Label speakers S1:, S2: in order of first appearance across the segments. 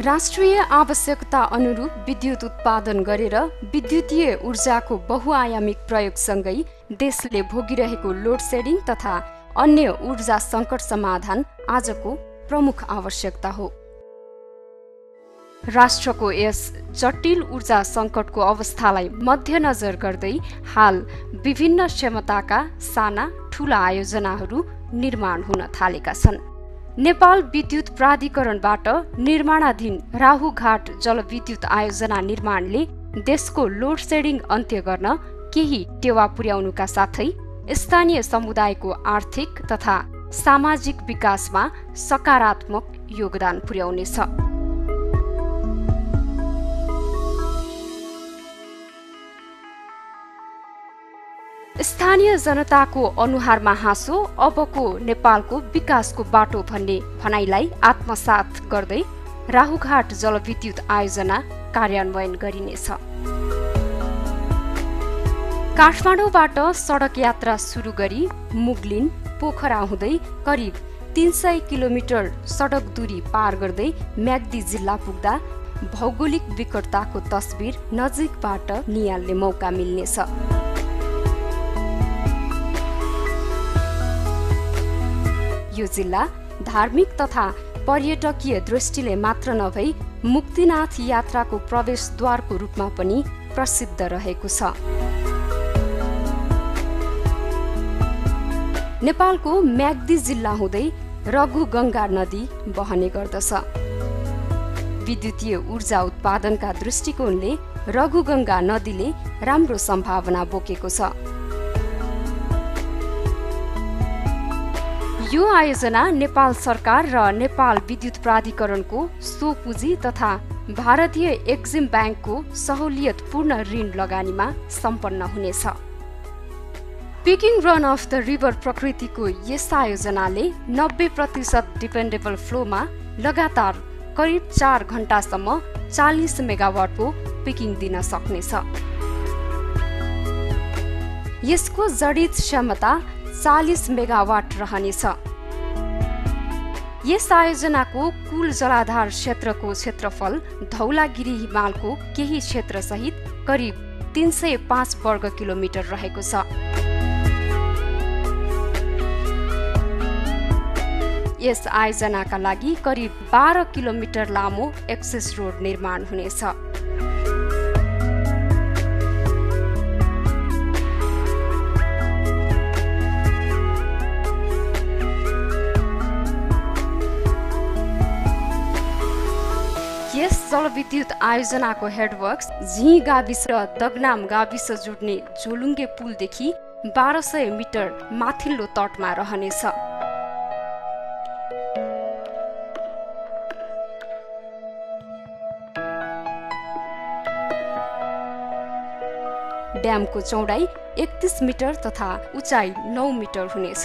S1: राष्ट्रिय आवश्यकता अनुरूप विद्युत उत्पादन गरेर विद्युतीय ऊर्जाको बहुआयामिक प्रयोगसँगै देशले भोगिरहेको लोड सेडिङ तथा अन्य ऊर्जा सङ्कट समाधान आजको प्रमुख आवश्यकता हो। राष्ट्रको यस जटिल ऊर्जा सङ्कटको अवस्थालाई मध्यनजर गर्दै हाल विभिन्न क्षमताका साना ठूला आयोजनाहरू निर्माण हुन थालेका छन्। नेपाल विद्युत प्राधिकरणबाट निर्माणाधीन राहुघाट जलविद्युत आयोजना निर्माणले देशको लोड सेडिङ अन्त्य गर्न केही टेवा पुर्याउनुका साथै स्थानीय समुदायको आर्थिक तथा सामाजिक विकासमा सकारात्मक योगदान पुर्याउनेछ। स्थानीय जनताको अनुहारमा हाँसो अबको नेपालको विकासको बाटो भन्ने भनाइलाई आत्मसात गर्दै राहुघाट जलविद्युत आयोजना कार्यान्वयन गरिनेछ। काठमाडौँबाट सडक यात्रा सुरु गरी मुगलिन पोखरा हुँदै करिब 300 किलोमिटर सडक दूरी पार गर्दै म्याग्दी जिल्ला पुग्दा भौगोलिक विकटताको तस्बिर नजिकबाट नियाल्ने मौका मिल्नेछ। यो जिल्ला धार्मिक तथा पर्यटकीय दृष्टिले मात्र नभई मुक्तिनाथ यात्राको प्रवेशद्वारको रूपमा पनि प्रसिद्ध रहेको छ। नेपालको म्याग्दी जिल्ला हुँदै रघुगङ्गा नदी बहने गर्दछ। विद्युतीय ऊर्जा उत्पादनका दृष्टिकोणले रघुगङ्गा नदीले राम्रो सम्भावना बोकेको छ। यो आयोजना नेपाल सरकार र नेपाल विद्युत प्राधिकरणको स्वपुँजी तथा भारतीय एक्जिम ब्याङ्कको सहुलियतपूर्ण ऋण लगानीमा सम्पन्न हुनेछ। Peaking run of the river प्रकृतिको यस आयोजनाले 90% डिपेन्डेबल फ्लोमा लगातार करिब 4 घण्टासम्म 40 मेगावाटको पिकिङ दिन सक्नेछ। यसको जडित क्षमता 40 मेगावाट रहनेछ। यस आयोजनाको कुल जलाधार क्षेत्रको क्षेत्रफल धौलागिरी हिमालको केही क्षेत्र सहित करिब 305 वर्ग किलोमिटर रहेको छ। यस आयोजनाका लागि करिब 12 किलोमिटर लामो एक्सेस रोड निर्माण हुनेछ। यस जलविद्युत आयोजनाको हेडवर्क्स झी गाविस र दगनाम गाविस जोड्ने झोलुङ्गे पुलदेखि 1200 मिटर माथिल्लो तटमा रहनेछ। ड्यामको चौडाइ 31 मिटर तथा उचाइ 9 मिटर हुनेछ।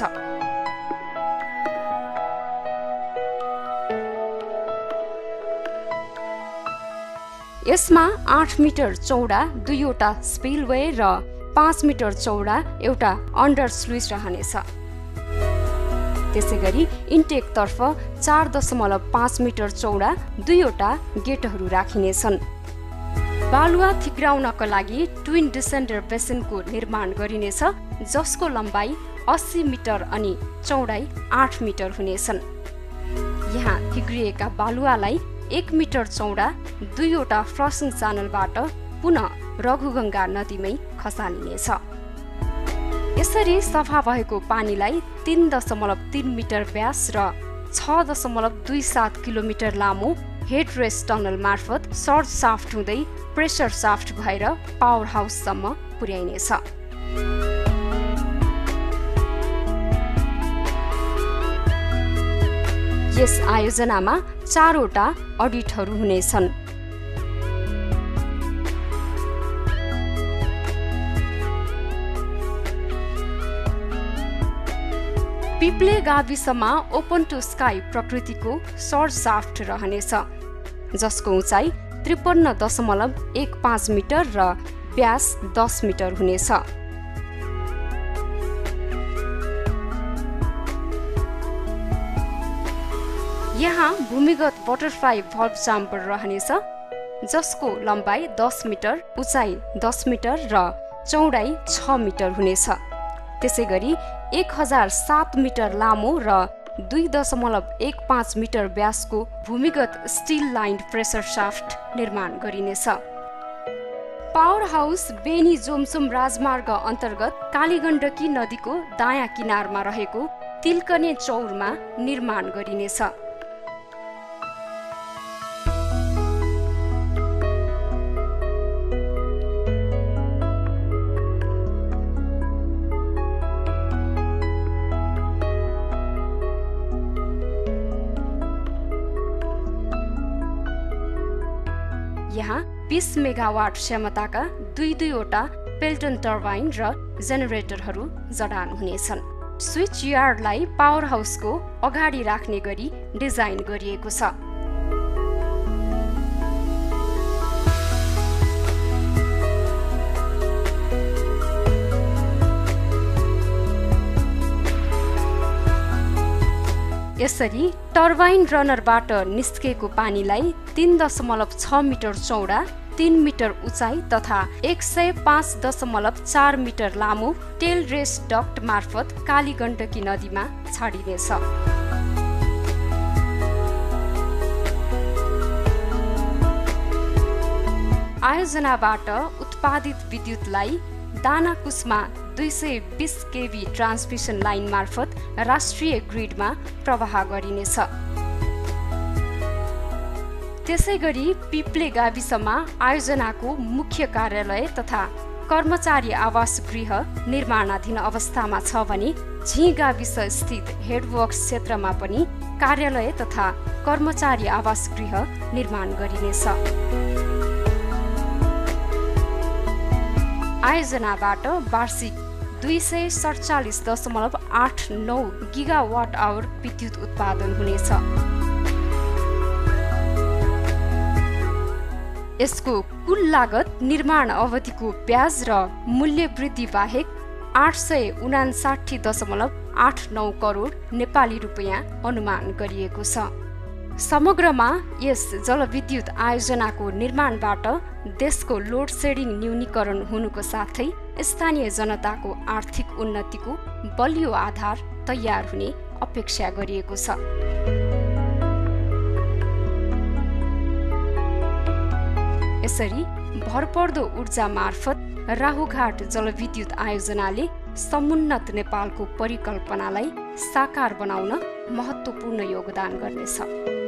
S1: यसमा 8 मिटर चौडा 2वटा स्पिलवे र 5 मिटर चौडा एउटा अन्डर स्लुइस रहनेछ। त्यसैगरी इन्टेकतर्फ 4.5 मिटर चौडा 2वटा गेटहरू राखिनेछन्। बालुवा थिक्राउनका लागि ट्विन डिसेन्डर बेसिनको निर्माण गरिनेछ, जसको लम्बाइ 80 मिटर अनि चौडाइ 8 मिटर हुनेछन्। यहाँ थिक्रिएका बालुवालाई 1 मिटर चौडा 2वटा फ्लसिङ च्यानलबाट पुनः रघुगङ्गा नदीमै खसालिनेछ। यसरी सफा भएको पानीलाई 3.3 मिटर व्यास र 6.27 किलोमिटर लामो हेड रेस्ट टनल मार्फत सर्ज साफ्ट हुँदै प्रेसर साफ्ट भएर पावर हाउससम्म पुर्याइनेछ। यस आयोजनामा 4वटा अडिटहरू हुनेछन्। पिप्ले गाविसमा ओपन टु स्काई प्रकृतिको सर्ज साफ्ट रहनेछ, जसको उचाइ 53.15 मिटर र व्यास 10 मिटर हुनेछ। यहाँ भूमिगत बटरफ्लाई भल्भ चाम्बर रहनेछ, जसको लम्बाइ 10 मिटर, उचाइ 10 मिटर र चौडाइ 6 मिटर हुनेछ। त्यसैगरी 1007 मिटर लामो र 2.15 मिटर व्यासको भूमिगत स्टिल लाइन प्रेसर शाफ्ट निर्माण गरिनेछ। पावर हाउस बेनी जोमसोम राजमार्ग अन्तर्गत कालीगण्डकी नदीको दायाँ किनारमा रहेको तिलकने चौरमा निर्माण गरिनेछ। यहाँ 20 मेगावाट क्षमताका दुईवटा पेल्टन टर्बाइन र जेनेरेटरहरू जडान हुनेछन्। स्विच यार्डलाई पावर हाउसको अगाडि राख्ने गरी डिजाइन गरिएको छ। यसरी टर्बाइन रनरबाट निस्केको पानीलाई 3.6 मिटर चौडा, 3 मिटर उचाइ तथा 105.4 मिटर लामो टेल रेस डक्ट मार्फत कालीगण्डकी नदीमा छाडिनेछ। आयोजनाबाट उत्पादित विद्युतलाई दानाकुसमा 220 केभी ट्रान्समिसन लाइन मार्फत राष्ट्रिय ग्रिडमा प्रवाह गरिनेछ। त्यसैगरी पिप्ले गाविसमा आयोजनाको मुख्य कार्यालय तथा कर्मचारी आवास गृह निर्माणाधीन अवस्थामा छ भने झी गाविस स्थित हेडवर्क्स क्षेत्रमा पनि कार्यालय तथा कर्मचारी आवास गृह निर्माण गरिनेछ। आयोजनाबाट वार्षिक 247.89 गिगावाट आवर विद्युत उत्पादन हुनेछ। यसको कुल लागत निर्माण अवधिको ब्याज र मूल्य वृद्धि बाहेक 859.89 करोड नेपाली रुपैयाँ अनुमान गरिएको छ। समग्रमा यस जलविद्युत आयोजनाको निर्माणबाट देशको लोड सेडिङ न्यूनीकरण हुनुको साथै स्थानीय जनताको आर्थिक उन्नतिको बलियो आधार तयार हुने अपेक्षा गरिएको छ। यसरी भरपर्दो ऊर्जा मार्फत राहुघाट जलविद्युत आयोजनाले समुन्नत नेपालको परिकल्पनालाई साकार बनाउन महत्त्वपूर्ण योगदान गर्नेछ।